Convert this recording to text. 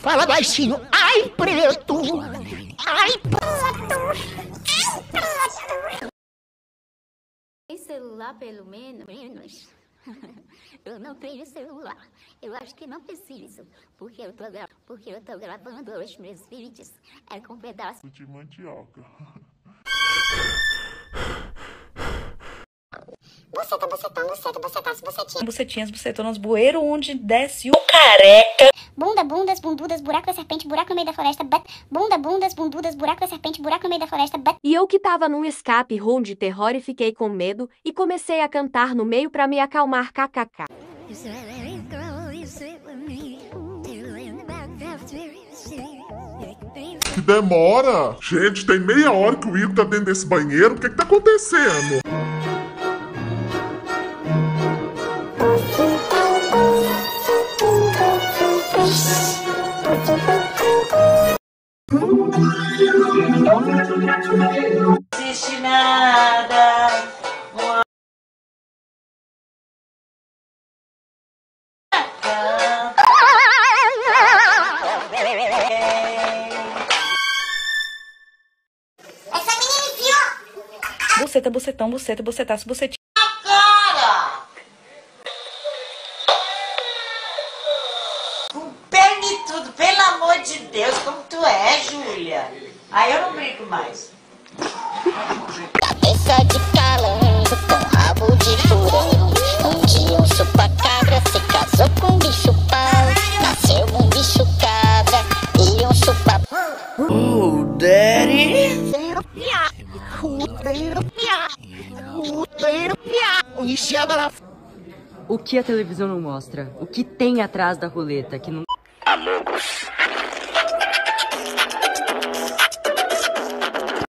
Fala baixinho. Ai, preto. Ai, preto. Tem celular, pelo menos? Eu não tenho celular. Eu acho que não preciso. Porque eu tô gravando os meus vídeos. É com um pedaço de mandioca. Bucetinhas, bucetonas, bueiro onde desce o careca. Bunda, bundas, bundudas, buraco da serpente, buraco no meio da floresta, bunda, bundas, bundudas, buraco da serpente, buraco no meio da floresta, E eu que tava num escape rum de terror e fiquei com medo e comecei a cantar no meio pra me acalmar, kkk. Que demora! Gente, tem meia hora que o Igor tá dentro desse banheiro. O que tá acontecendo? Não existe nada. Buceta, bucetão, buceta, bucetaço, bucetinha. Cara! Com perna e tudo, pelo amor de Deus, como tu é, Júlia? Aí eu não brinco mais. cabeça de calango com rabo de furão. Um dia um chupa-cabra se casou com um bicho-pau. Nasceu um bicho-cabra e um chupa-pau. Oh, daddy. O que a televisão não mostra? O que tem atrás da roleta que não... Amogos.